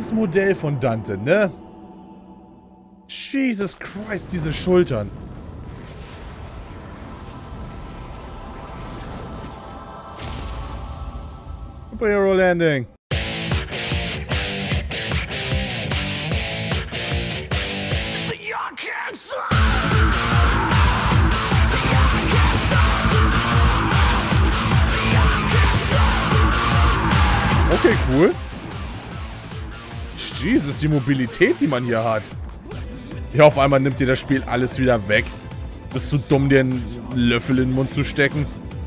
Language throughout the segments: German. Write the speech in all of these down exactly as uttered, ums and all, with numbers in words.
das Modell von Dante, ne? Jesus Christ, diese Schultern. Superhero Landing. Okay, cool. Jesus, die Mobilität, die man hier hat. Ja, auf einmal nimmt dir das Spiel alles wieder weg. Bist du dumm, dir einen Löffel in den Mund zu stecken?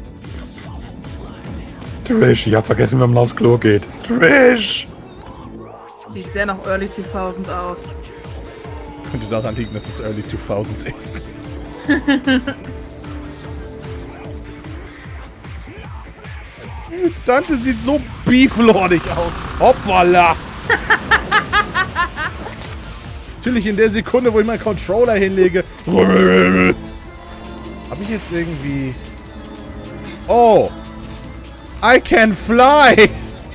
Trish, ich hab vergessen, wie man aufs Klo geht. Trish! Sieht sehr nach Early zweitausend aus. Könnte daran liegen, dass es Early zweitausend ist. Dante sieht so beeflordig aus. Hoppala! Natürlich in der Sekunde, wo ich meinen Controller hinlege. Habe ich jetzt irgendwie... Oh! I can fly!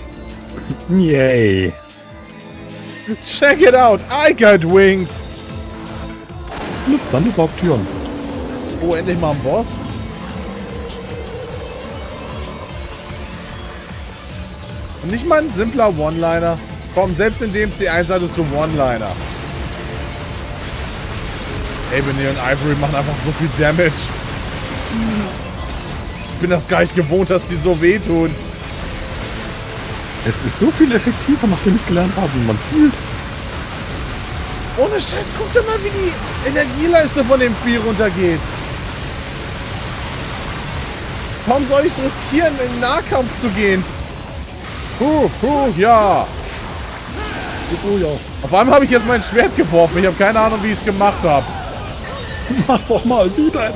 Yay! Check it out! I got wings! Was benutzt dann überhaupt Türen? Oh, endlich mal ein Boss. Und nicht mal ein simpler One-Liner. Komm, selbst in dem C eins hattest du One-Liner. Ebony und Ivory machen einfach so viel Damage. Ich bin das gar nicht gewohnt, dass die so wehtun. Es ist so viel effektiver, nachdem ich gelernt habe, wie man zielt. Ohne Scheiß, guck doch mal, wie die Energieleiste von dem Vieh runtergeht. Warum soll ich es riskieren, in den Nahkampf zu gehen? Huh, huh, ja. Oh ja. Auf einmal habe ich jetzt mein Schwert geworfen. Ich habe keine Ahnung, wie ich es gemacht habe. Mach's doch mal wieder.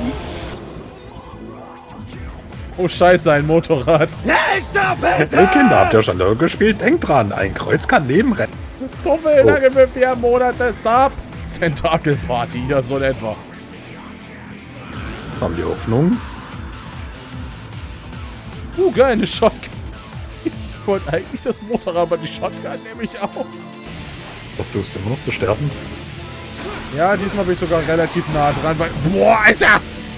Oh Scheiße, ein Motorrad. Hey Kinder, habt ihr schon lange gespielt? Denkt dran, ein Kreuz kann Leben retten. Tuffel, Oh. lange für vier Monate, Sub. Tentakelparty, ja so in etwa. Haben die Hoffnung? Uh, geil, eine Shotgun. Ich wollte eigentlich das Motorrad, aber die Shotgun nehme ich auch. Versuchst du immer noch zu sterben? Ja, diesmal bin ich sogar relativ nah dran, weil... Boah, Alter!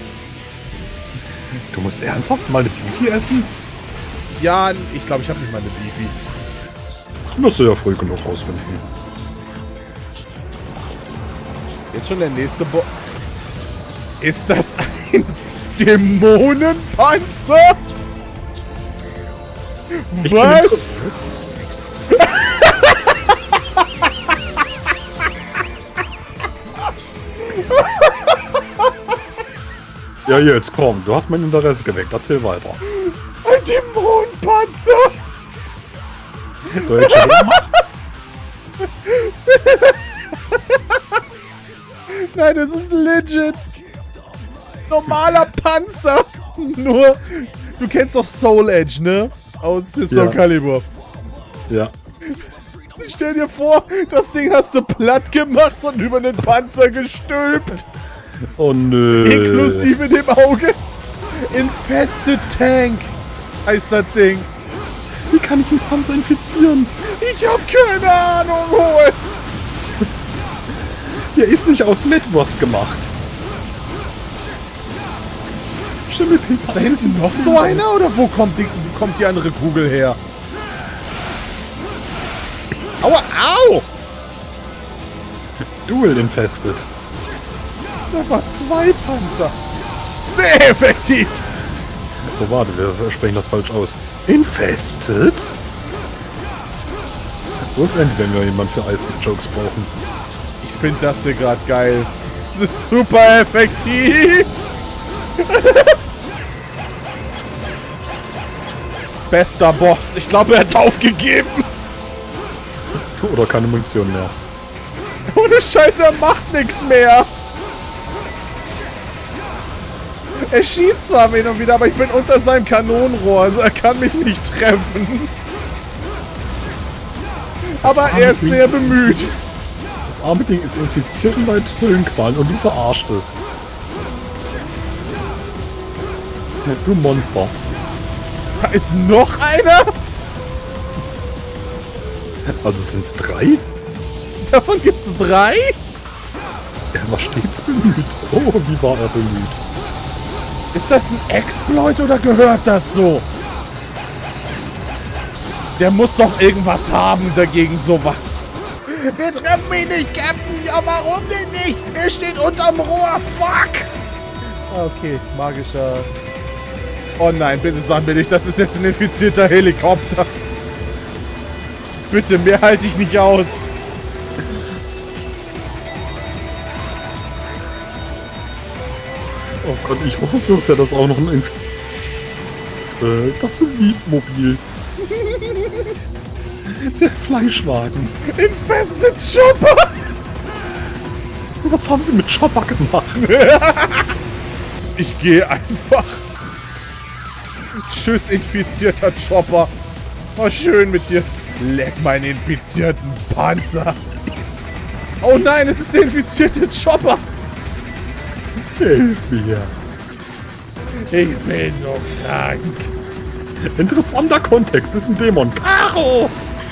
Du musst ernsthaft mal eine Beefy essen? Ja, ich glaube, ich habe nicht mal eine Beefy. Musst du ja früh genug rausfinden. Jetzt schon der nächste Bo... Ist das ein Dämonenpanzer? Ich bin Was? interessiert. Ja, jetzt komm, du hast mein Interesse geweckt, erzähl weiter. Ein Dämonenpanzer! Deutsche Wehrmacht? Nein, das ist legit. Normaler Panzer. Nur, du kennst doch Soul Edge, ne? Aus Soul Ja. Calibur. Ja. Stell dir vor, das Ding hast du platt gemacht und über den Panzer gestülpt. Oh nö. Inklusive dem Auge. Infested Tank heißt das Ding. Wie kann ich einen Panzer infizieren? Ich hab keine Ahnung, hol. Der ist nicht aus Mettwurst gemacht. Schimmelpilz. Ist da hinten noch so einer oder wo kommt die, wo kommt die andere Kugel her? Aua, au! Dual infested. Das sind einfach zwei Panzer. Sehr effektiv. So, warte, wir sprechen das falsch aus. Infested? Wo ist endlich, wenn wir jemanden für Eis-Jokes brauchen? Ich finde das hier gerade geil. Das ist super effektiv. Bester Boss. Ich glaube, er hat aufgegeben. Oder keine Munition mehr. Ohne Scheiße, er macht nichts mehr. Er schießt zwar hin und wieder, aber ich bin unter seinem Kanonenrohr, also er kann mich nicht treffen. Aber er ist sehr bemüht. Das arme Ding ist infiziert und leidet Höllenqualen und du verarscht es. Du Monster. Da ist noch einer? Also sind es drei? Davon gibt es drei? Er war stets bemüht. Oh, wie war er bemüht? Ist das ein Exploit oder gehört das so? Der muss doch irgendwas haben dagegen sowas. Wir treffen ihn nicht, Captain. Ja, warum denn nicht? Er steht unterm Rohr. Fuck. Okay, magischer... Oh nein, bitte sag mir nicht, das ist jetzt ein infizierter Helikopter. Bitte, mehr halte ich nicht aus. Oh Gott, ich hoffe so sehr, dass auch noch ein... Inf äh, das ist ein Mietmobil. Der Fleischwagen. Infested Chopper! Was haben sie mit Chopper gemacht? Ich gehe einfach. Tschüss, infizierter Chopper. War schön mit dir. Leck meinen infizierten Panzer. Oh nein, es ist der infizierte Chopper. Hilf mir. Ich bin so krank. Interessanter Kontext, ist ein Dämon. Karo!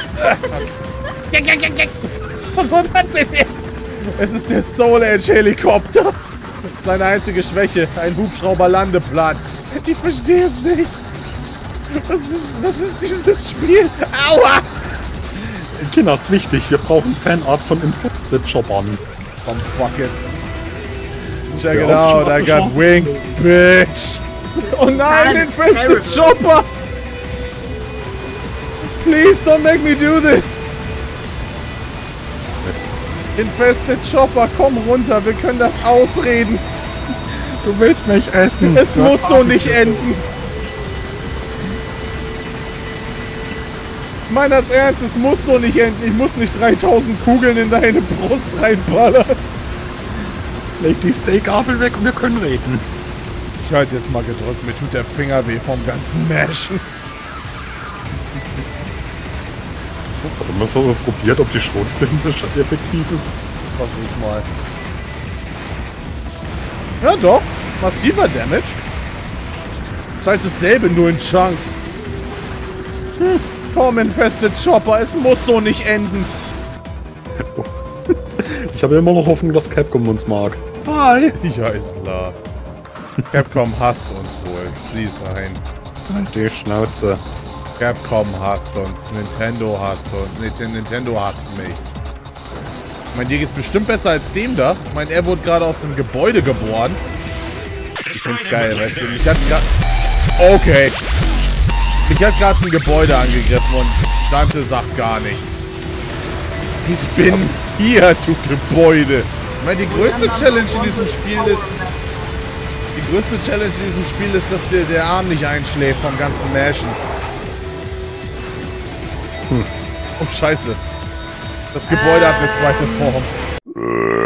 Was war das denn jetzt? Es ist der Soul Edge Helikopter. Seine einzige Schwäche, ein Hubschrauberlandeplatz. Ich verstehe es nicht. Was ist, was ist dieses Spiel? Aua! Kinder, ist wichtig, wir brauchen Fanart von Infected Choppern. Komm, fuck it. Check it out, I got wings, bitch. Oh nein, Infested Chopper! Please don't make me do this! Infested Chopper, komm runter, wir können das ausreden. Du willst mich essen. Es muss so nicht enden. Meines Ernst, es muss so nicht enden. Ich muss nicht dreitausend Kugeln in deine Brust reinballern. Leg die Steakgabel weg und wir können reden. Ich halte jetzt mal gedrückt, mir tut der Finger weh vom ganzen Mashen. Also haben wir probiert, ob die Schrotflinte effektiv ist. Versuch mal. Ja doch, massiver Damage. Ist halt dasselbe, nur in Chunks. Hm. Komm, Infested Chopper, es muss so nicht enden. Ich habe immer noch Hoffnung, dass Capcom uns mag. Hi! Ja, ist klar. Capcom hasst uns wohl. Sieh sein. Halt die Schnauze. Capcom hasst uns. Nintendo hasst uns. Nintendo hasst mich. Ich meine, dir geht's bestimmt besser als dem da. Ich meine, er wurde gerade aus einem Gebäude geboren. Ich find's geil, weißt du. Mich hat gerade... Okay. Mich hat gerade ein Gebäude angegriffen und Dante sagt gar nichts. Ich bin hier, du Gebäude. Ich meine, die größte Challenge in diesem Spiel ist... Die größte Challenge in diesem Spiel ist, dass dir der Arm nicht einschläft vom ganzen Mashen. Hm. Oh, scheiße. Das Gebäude hat eine zweite Form.